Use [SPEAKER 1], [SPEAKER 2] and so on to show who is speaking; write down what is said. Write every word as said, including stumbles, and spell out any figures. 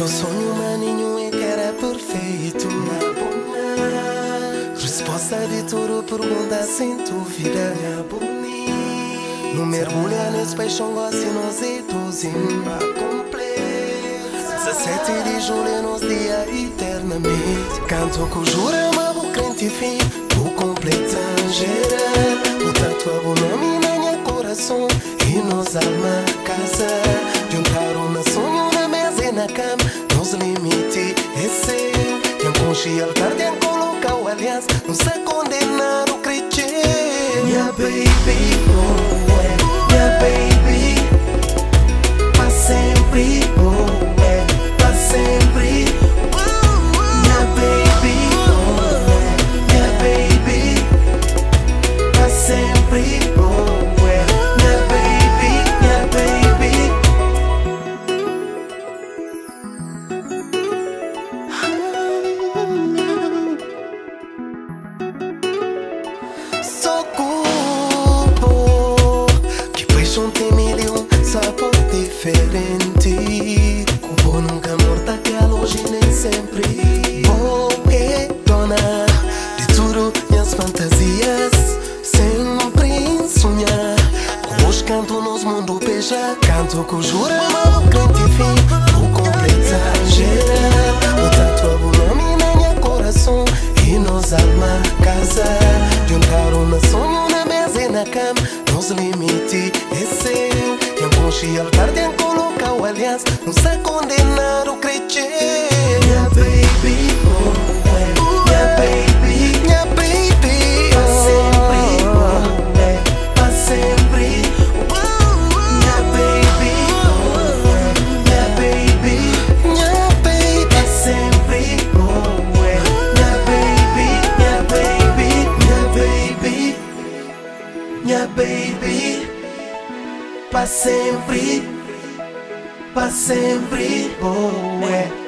[SPEAKER 1] Teu sonho, maninho, é que era perfeito. Resposta de tudo, pergunta sem dúvida. Não mergulha nesse paixão, gosto e nós é dozinho. dezessete de julho, nos dia eternamente. Canto com jura, mas vou crente fim. Vou completar geral. O tatuado nome na minha coração. E nos alma casa. Juntaram na sonho, na mesa e na cama. Nos limite é seu. Quem conche altar, quem coloca o aliança. Não se condenar o crente. Minha baby, oh, é. Minha baby, pra sempre, oh, é. Pra sempre. Minha baby, oh, é. Minha baby, pra sempre, oh, é. Minha baby, minha baby. Só corpo que paixão tem milhão sabor diferente. Cubo nunca morta que a longe nem sempre. Bom é dona de tudo minhas fantasias. Sempre sonhar com os cantos nos mundo beijar. Canto com jura, mas o crente fim. Vou completar geral. O tatuado nome na minha coração. E nos alma casa. Juntaram na sonho, na mesa e na cama. Nos limite é seu. Quem conche altar, quem coloca o aliança. Não se condenar o crente. Minha baby, oh, é. Minha baby, minha baby, pra sempre, oh, é. Pra sempre. Minha baby, oh, é. Minha baby, minha baby, pra sempre, oh, é. Minha baby, minha baby, minha baby, minha baby, pra sempre, pra sempre, oh, é.